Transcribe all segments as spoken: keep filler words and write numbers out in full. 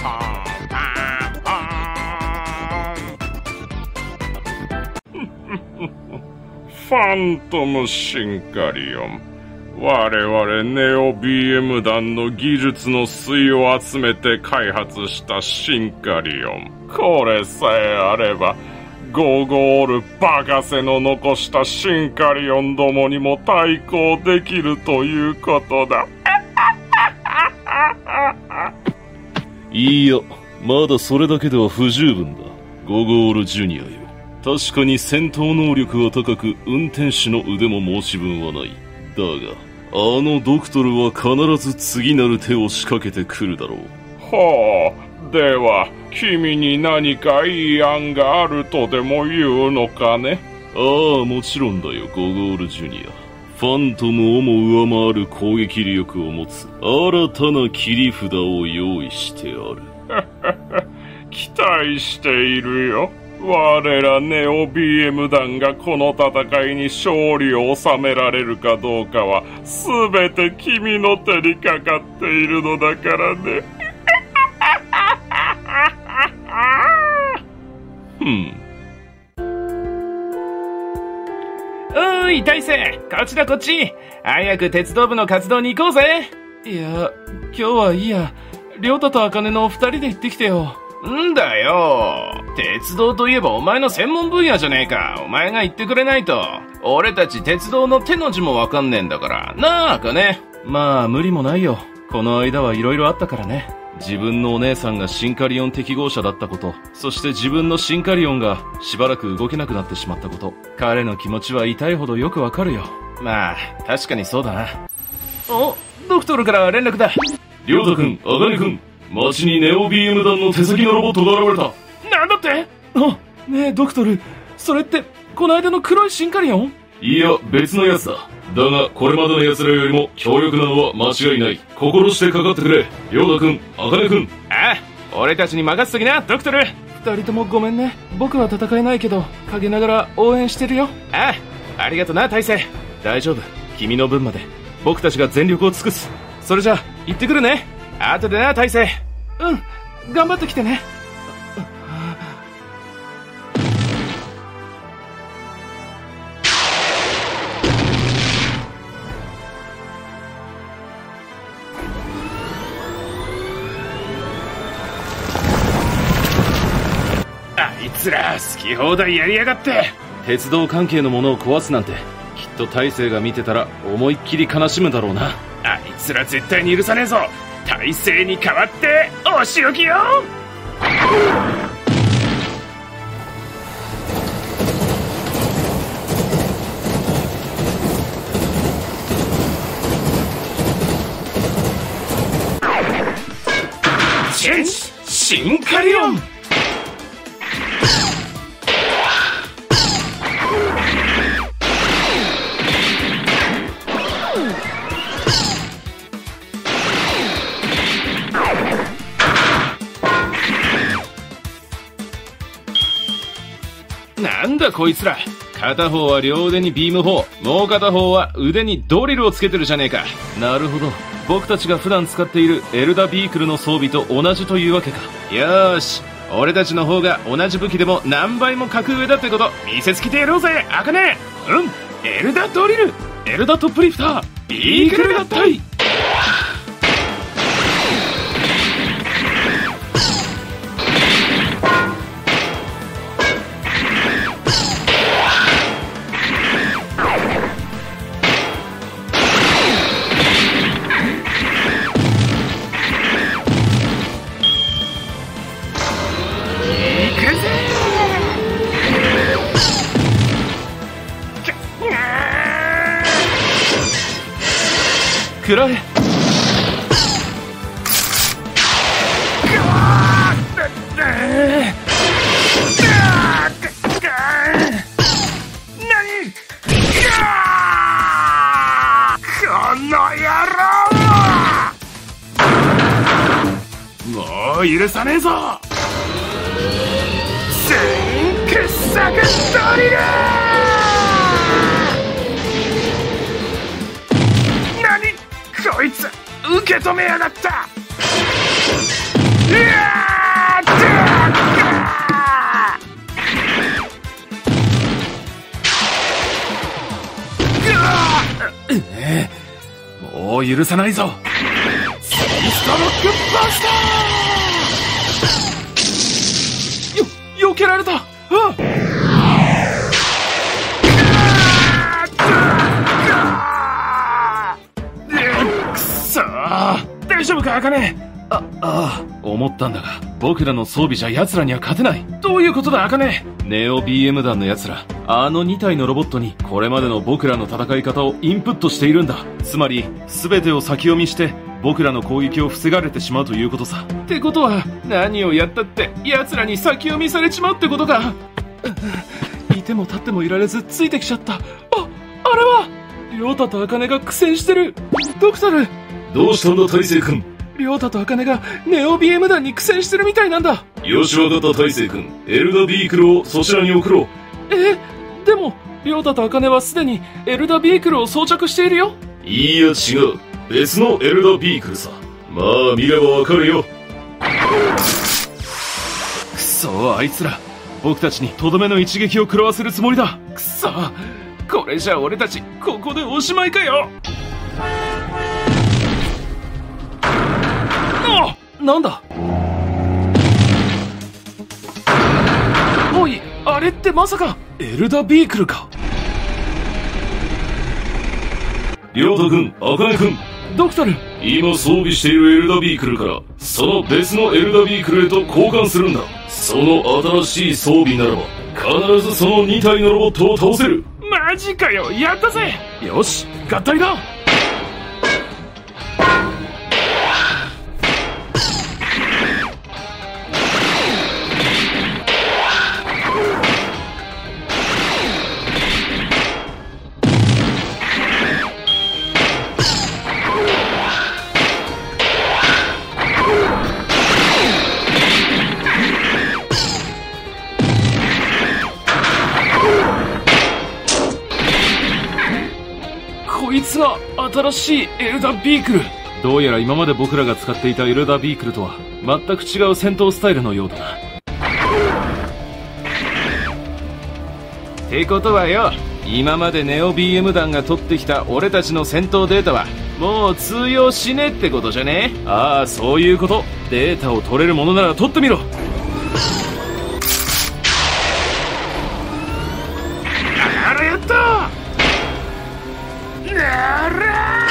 ファントムシンカリオン、我々ネオ ビーエム 団の技術の粋を集めて開発したシンカリオン。これさえあればゴーゴールバカセの残したシンカリオンどもにも対抗できるということだ。 いや、まだそれだけでは不十分だ、ゴゴールジュニアよ。確かに戦闘能力は高く、運転手の腕も申し分はない。だが、あのドクトルは必ず次なる手を仕掛けてくるだろう。 はあ、では、君に何かいい案があるとでも言うのかね？ ああ、もちろんだよ、ゴゴールジュニア。ファントムをも上回る攻撃力を持つ新たな切り札を用意してある。 期待しているよ。我らネオ ビーエム 団がこの戦いに勝利を収められるかどうかは全て君の手にかかっているのだからね。 ふん。 おーい、大勢、こっちだこっち。早く鉄道部の活動に行こうぜ。いや、今日はいいや。亮太と茜の二人で行ってきてよ。んだよ。鉄道といえばお前の専門分野じゃねえか。お前が言ってくれないと。俺たち鉄道の手の字もわかんねえんだから。なあ、茜。まあ、無理もないよ。この間はいろいろあったからね。自分のお姉さんがシンカリオン適合者だったこと、そして自分のシンカリオンがしばらく動けなくなってしまったこと。彼の気持ちは痛いほどよくわかるよ。まあ、確かにそうだな。お、ドクトルから連絡だ。 亮太くん、茜くん、街にネオ ビーエム 団の手先のロボットが現れた。 なんだって？あ、ねえドクトル、それってこの間の黒いシンカリオン？ いや、別のやつだ。だが、これまでの奴らよりも強力なのは間違いない。心してかかってくれ、亮太くん、茜くん。 ああ、俺たちに任せときな、ドクトル。二人ともごめんね。僕は戦えないけど、陰ながら応援してるよ。ああ、ありがとな、大勢。大丈夫。君の分まで、僕たちが全力を尽くす。それじゃあ、行ってくるね。後でな、大勢。うん、頑張ってきてね。あいつら好き放題やりやがって。鉄道関係のものを壊すなんて、きっと大勢が見てたら思いっきり悲しむだろうな。あいつら絶対に許さねえぞ。大勢に代わってお仕置きよ。チェンジシンカリオン。なんだこいつら。片方は両腕にビーム砲、もう片方は腕にドリルをつけてるじゃねえか。なるほど、僕たちが普段使っているエルダビークルの装備と同じというわけか。よーし、俺たちの方が同じ武器でも何倍も格上だってこと見せつけてやろうぜ、アカネ。うん、エルダドリル、エルダトップリフター、ビークル合体。食らえ。この野郎！もう許さねえぞ！全傑作ドリル！こいつ受け止めやがった。うわー！ を許さないぞ。スイストロックバスター。よ、避けられた。あっ、くそー、大丈夫か、茜。あ、ああ、思ったんだが、僕らの装備じゃ奴らには勝てない。どういうことだ、茜。ネオ ビーエム 団の奴ら、あのにたいのロボットにこれまでの僕らの戦い方をインプットしているんだ。つまり、全てを先読みして、僕らの攻撃を防がれてしまうということさ。ってことは、何をやったって奴らに先読みされちまうってことか。いても立ってもいられずついてきちゃった。あ、あれは亮太と茜が苦戦してる。ドクタル。 どうしたんだ大成君。 亮太と茜がネオ ビーエム 団に苦戦してるみたいなんだ。 よしわかった大成君。エルダビークルをそちらに送ろう。 え、でも亮太と茜はすでにエルダビークルを装着しているよ。 いや違う、別のエルダビークルさ。まあ見ればわかるよ。 くそ、あいつら僕たちにとどめの一撃を食らわせるつもりだ。くそ、これじゃ俺たちここでおしまいかよ。あ、なんだ。おい、あれってまさかエルダビークルか。 亮太君、茜君、 ドクタル。 今装備しているエルダビークルからその別のエルダビークルへと交換するんだ。その新しい装備ならば必ずそのにたいのロボットを倒せる。 マジかよ、やったぜ。よし、合体だ。こいつが新しいエルダビークル。どうやら今まで僕らが使っていたエルダビークルとは全く違う戦闘スタイルのようだな。ってことはよ、今までネオ ビーエム 団が取ってきた俺たちの戦闘データはもう通用しねえってことじゃね。ああ、そういうこと。データを取れるものなら取ってみろ。あら、やった。なら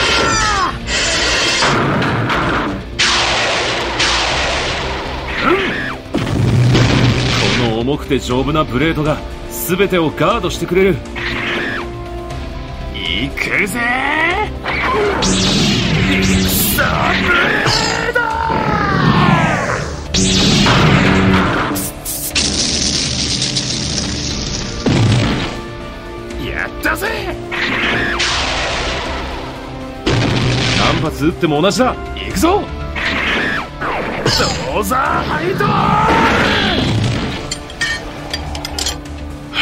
この重くて丈夫なブレードが全てをガードしてくれる。いくぜー、サブレード。やったぜ。何発撃っても同じだ。行くぞ。ドーザーハイドー。は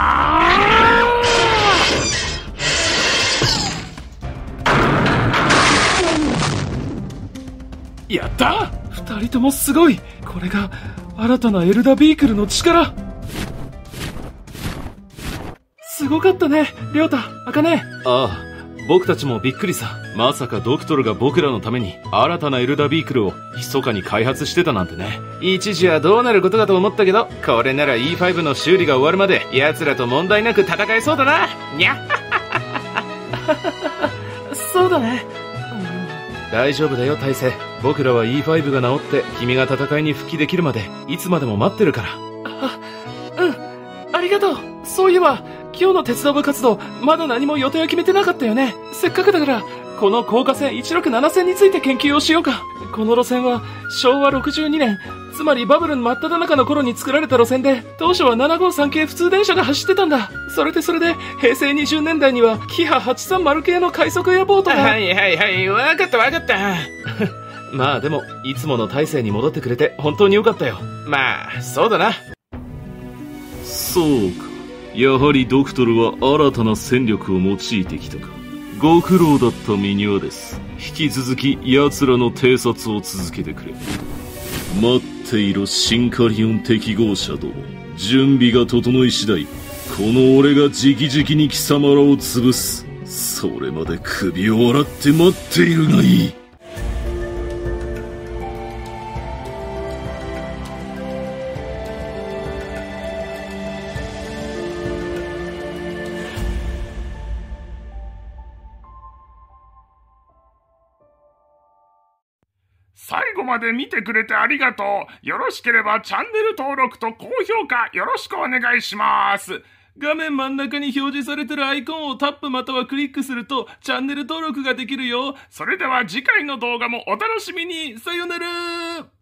あ、やった。二人ともすごい。これが新たなエルダビークルの力。すごかったね、亮太、茜。ああ、僕たちもびっくりさ。まさかドクトルが僕らのために新たなエルダビークルを密かに開発してたなんてね。一時はどうなることかと思ったけど、これなら イーファイブ の修理が終わるまで奴らと問題なく戦えそうだな。にゃっそうだね、うん、大丈夫だよ大勢。僕らは イーファイブ が治って君が戦いに復帰できるまでいつまでも待ってるから。あ、うん、ありがとう。そういえば今日の鉄道部活動まだ何も予定を決めてなかったよね。せっかくだからこの高架線いちろくなな線について研究をしようか。この路線はしょうわろくじゅうにねん、つまりバブルの真っ只中の頃に作られた路線で、当初はななごーさん系普通電車が走ってたんだ。それでそれで平成にじゅうねんだいにはキハはちさんまる系の快速エアボートが。はいはいはい、わかったわかったまあでもいつもの体制に戻ってくれて本当によかったよ。まあそうだな。 そうか、やはりドクトルは新たな戦力を用いてきたか。ご苦労だったミニワです。引き続き奴らの偵察を続けてくれ。待っていろシンカリオン適合者ども。準備が整い次第この俺が直々に貴様らを潰す。 それまで首を洗って待っているがいい。 最後まで見てくれてありがとう。よろしければチャンネル登録と高評価よろしくお願いします。 画面真ん中に表示されてるアイコンをタップまたはクリックするとチャンネル登録ができるよ。 それでは次回の動画もお楽しみに。さよなら。